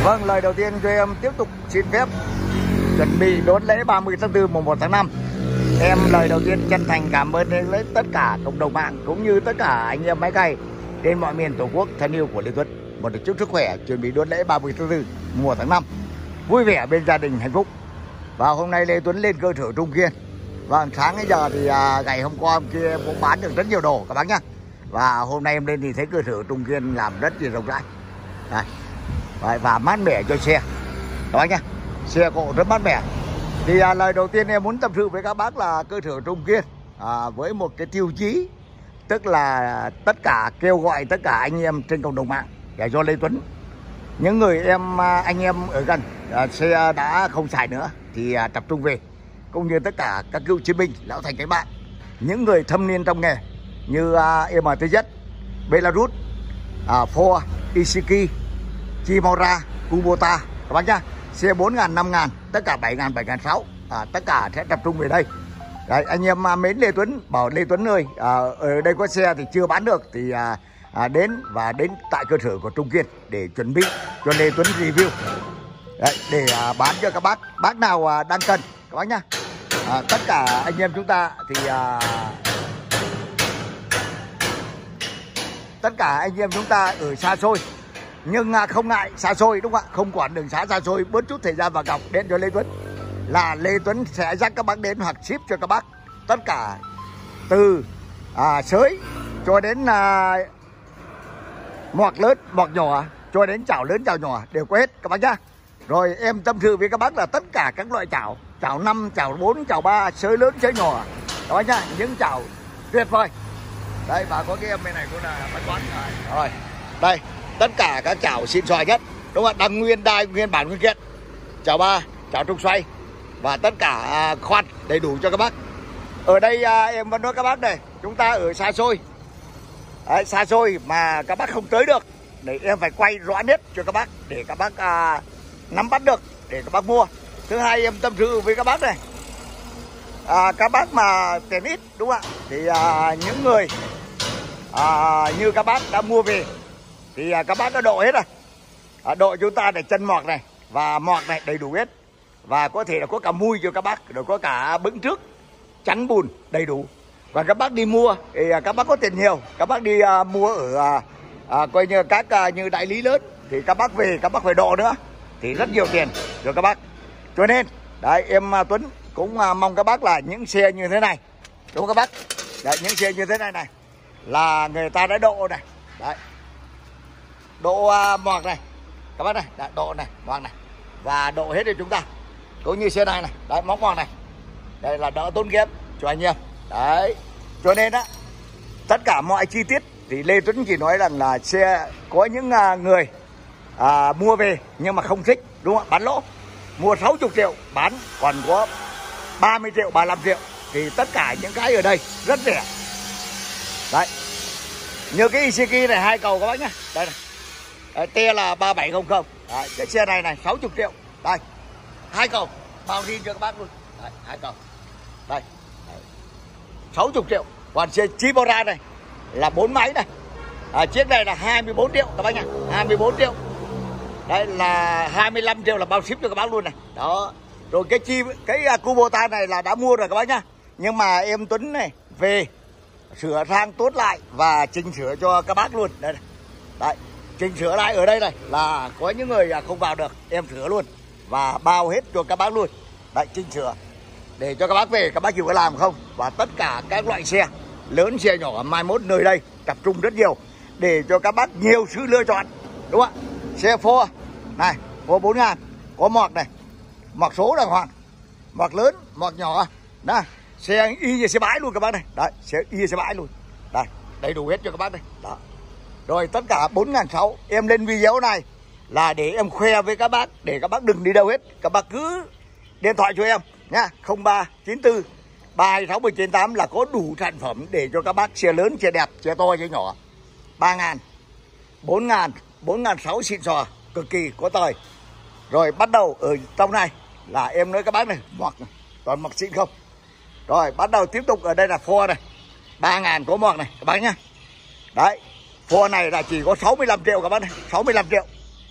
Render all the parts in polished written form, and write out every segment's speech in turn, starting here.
Vâng, lời đầu tiên cho em tiếp tục xin phép chuẩn bị đón lễ 30 tháng 4 mùng 1 tháng 5. Em lời đầu tiên chân thành cảm ơn đến tất cả cộng đồng mạng cũng như tất cả anh em máy cày trên mọi miền Tổ quốc thân yêu của Lê Tuấn. Một chúc sức khỏe, chuẩn bị đón lễ 30 tháng 4 mùng 1 tháng 5. Vui vẻ bên gia đình hạnh phúc. Và hôm nay Lê Tuấn lên cơ sở Trung Kiên. Vâng, sáng bây giờ thì ngày hôm qua hôm kia em cũng bán được rất nhiều đồ các bác nhá. Và hôm nay em lên thì thấy cơ sở Trung Kiên làm rất là rộng rãi. Đây. Và mát mẻ cho xe. Đó nhá. Xe cộ rất mát mẻ. Thì lời đầu tiên em muốn tâm sự với các bác là cơ sở Trung Kiên với một cái tiêu chí, tức là tất cả kêu gọi tất cả anh em trên cộng đồng mạng để cho Lê Tuấn, những người anh em ở gần xe đã không xài nữa thì tập trung về, cũng như tất cả các cựu chiến binh, lão thành cách mạng, những người thâm niên trong nghề như MTZ, Belarus, Ford, Isiki, Chimora, Kubota các bác nhá. Xe 4.000, 5.000, tất cả 7.000, 7.600, tất cả sẽ tập trung về đây. Đấy, anh em mến Lê Tuấn bảo Lê Tuấn ơi, ở đây có xe thì chưa bán được thì đến tại cơ sở của Trung Kiên để chuẩn bị cho Lê Tuấn review. Đấy, để bán cho các bác nào đang cần các bác nhá. Tất cả anh em chúng ta thì tất cả anh em chúng ta ở xa xôi nhưng không ngại xa xôi, đúng không ạ? Không quản đường xá xa xôi, bớt chút thời gian vào cọc đến cho Lê Tuấn là Lê Tuấn sẽ dắt các bác đến hoặc ship cho các bác tất cả từ sới cho đến moạc lớn, moạc nhỏ, cho đến chảo lớn, chảo nhỏ đều có hết các bác nhá. Rồi em tâm sự với các bác là tất cả các loại chảo, chảo 5, chảo 4, chảo 3, sới lớn, sới nhỏ các bác nhá, những chảo tuyệt vời. Đây, và có cái em bên này cũng là bánh quán rồi. Đây, tất cả các chảo xịn sò nhất, đúng không ạ? Đăng nguyên đai, nguyên bản, nguyên kiện, chảo 3, chảo trục xoay và tất cả khoan đầy đủ cho các bác. Ở đây em vẫn nói các bác này, chúng ta ở xa xôi. Đấy, xa xôi mà các bác không tới được, để em phải quay rõ nhất cho các bác để các bác nắm bắt được để các bác mua. Thứ hai, em tâm sự với các bác này, các bác mà tiền ít, đúng không ạ? Thì những người như các bác đã mua về thì các bác đã độ hết rồi. Độ chúng ta để chân mọt này và mọt này đầy đủ hết. Và có thể là có cả mui cho các bác, rồi có cả bứng trước, chắn bùn đầy đủ. Và các bác đi mua thì các bác có tiền nhiều, các bác đi mua ở coi như các như đại lý lớn thì các bác về các bác phải độ nữa thì rất nhiều tiền cho các bác. Cho nên đấy, em Tuấn cũng mong các bác là những xe như thế này, đúng không các bác? Đấy, những xe như thế này này là người ta đã độ này. Đấy. Độ mọt này các bác này, đấy, độ này, mọt này và độ hết cho chúng ta. Cũng như xe này này, đấy, móc mọt này. Đây là đỡ tốn kém cho anh em. Đấy. Cho nên á, tất cả mọi chi tiết thì Lê Tuấn chỉ nói rằng là xe có những người mua về nhưng mà không thích, đúng không ạ? Bán lỗ. Mua 60 triệu bán còn có 30 triệu, 35 triệu thì tất cả những cái ở đây rất rẻ. Đấy. Như cái Isiki này 2 cầu các bác nhá. Đây này. Đấy, T là 3700. Đấy, cái xe này 60 triệu. Đây. 2 cầu bao riêng cho các bác luôn. Đấy, 2 cầu. Đây. Đấy. 60 triệu. Còn xe Chimora này là 4 máy này. Chiếc này là 24 triệu các bác nhá. 24 triệu. Đây là 25 triệu là bao ship cho các bác luôn này. Đó. Rồi cái Kubota này là đã mua rồi các bác nhá. Nhưng mà em Tuấn này về sửa sang tốt lại và chỉnh sửa cho các bác luôn. Đây này. Đấy, chỉnh sửa lại ở đây này là có những người không vào được, em sửa luôn và bao hết cho các bác luôn. Đấy, chỉnh sửa để cho các bác về các bác chịu có làm không. Và tất cả các loại xe lớn, xe nhỏ mai mốt nơi đây tập trung rất nhiều để cho các bác nhiều sự lựa chọn, đúng không ạ? Xe Ford này, Ford 4.000 có mọt này, mọt số đàng hoàng, mọt lớn, mọt nhỏ đó. Xe y như xe bãi luôn các bác này. Đấy, xe y như xe bãi luôn. Đây, đầy đủ hết cho các bác đây. Đó. Rồi tất cả 4.600. Em lên video này là để em khoe với các bác, để các bác đừng đi đâu hết. Các bác cứ điện thoại cho em nhá, 0394 326 198 là có đủ sản phẩm để cho các bác xe lớn, xe đẹp, xe to, xe nhỏ. 3.000, 4.000, 4.600 xịn sò, cực kỳ có thời. Rồi bắt đầu ở trong này là em nói các bác này, mọt này, toàn mọt xịn không. Rồi bắt đầu tiếp tục ở đây là Ford này, 3.000 có mọt này các bác nhá. Đấy, Ford này là chỉ có 65 triệu các bác này, 65 triệu.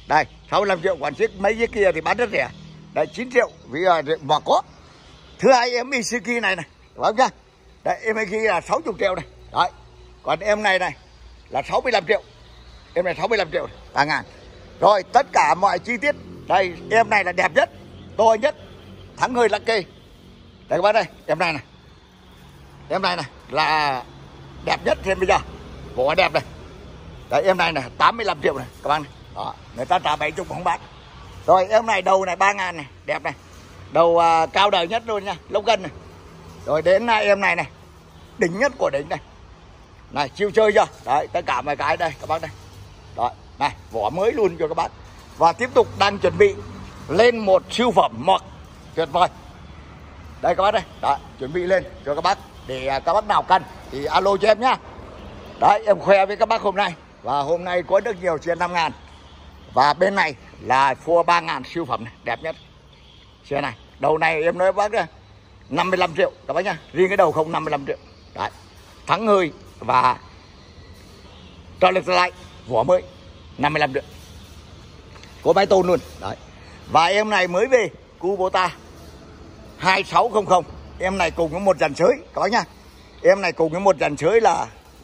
Đây 65 triệu, còn chiếc mấy chiếc kia thì bán rất rẻ. Đây 9 triệu vì mà có. Thứ hai em Isuzu này này, vâng chưa? Đây em Isuzu là 60 triệu này. Đấy. Còn em này này là 65 triệu. Em này 65 triệu 3.000. Rồi tất cả mọi chi tiết. Đây em này là đẹp nhất, to nhất, thắng hơi lắc kê. Đây các bác đây, em này này. Em này này là đẹp nhất trên bây giờ. Vỏ đẹp này. Đấy em này này 85 triệu này các bác này. Đó, người ta trả 70 không bán. Rồi em này đầu này 3.000 này, đẹp này. Đầu cao đời nhất luôn nha, lông gân này. Rồi đến em này này, đỉnh nhất của đỉnh này. Này chiêu chơi chưa? Đấy tất cả mấy cái đây các bác đây. Đó, này vỏ mới luôn cho các bác. Và tiếp tục đang chuẩn bị lên một siêu phẩm mọc tuyệt vời. Đây các bác đây, đó, chuẩn bị lên cho các bác. Để các bác nào cần thì alo cho em nhá. Đấy em khoe với các bác hôm nay. Và hôm nay có được nhiều trên 5.000. Và bên này là Ford 3.000 siêu phẩm này, đẹp nhất. Xe này, đầu này em nói bác 55 triệu các bác nhá. Riêng cái đầu không 55 triệu. Đấy, thắng hơi và cho lực lại, vỏ mới 55 triệu. Có máy tôn luôn. Đấy. Và em này mới về Kubota 2600. Em này cùng với một dàn sới các bác nhá. Em này cùng với một dàn sới là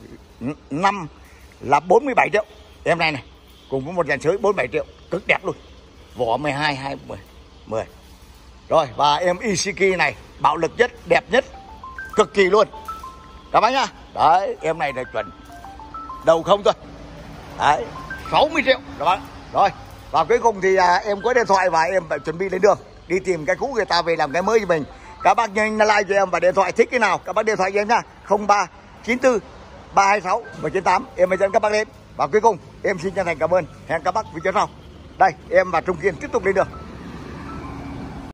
47 triệu. Em này này cùng với một dàn sới 47 triệu, cực đẹp luôn. Vỏ 12 20 10. Rồi và em Isuzu này bạo lực nhất, đẹp nhất, cực kỳ luôn các bác nhá. Đấy em này là chuẩn đầu không thôi. Đấy 60 triệu các bác. Rồi và cuối cùng thì em có điện thoại và em phải chuẩn bị lên đường đi tìm cái cũ người ta về làm cái mới cho mình. Các bác nhanh like cho em và điện thoại thích cái nào các bác điện thoại cho em nhá. 0394 326 198. Em mới dẫn các bác đến. Và cuối cùng em xin chân thành cảm ơn. Hẹn các bác video sau. Đây em và Trung Kiên tiếp tục lên đường.